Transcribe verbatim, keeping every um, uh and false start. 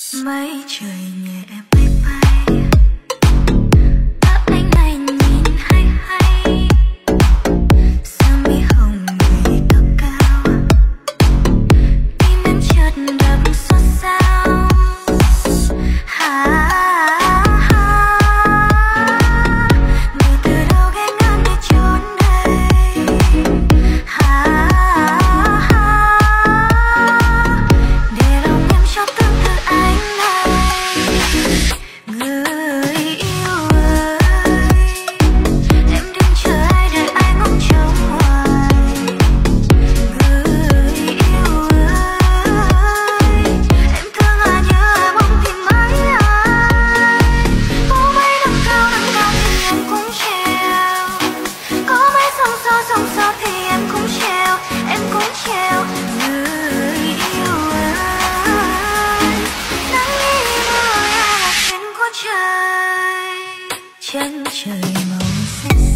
Mây trời nhẹ bay bay, ấp anh này nhìn hay hay, sơ mi hồng gầy cao cao, tim em chợt đập xót xao. Ha ha, người từ đâu ghé ngang để trốn đây. Ha ha, để lòng em cho tương tự anh này. Người yêu ơi, em đừng chờ ai đợi ai ngóng trông hoài. Người yêu ơi, em thương à nhớ à mong tìm mãi ai. Có mấy nắng cao nắng cao thì em cũng treo, có mấy sóng gió sóng gió thì em cũng treo, em cũng treo. Người yêu ơi, nắng như mưa là chuyện của trời, chân trời màu xanh.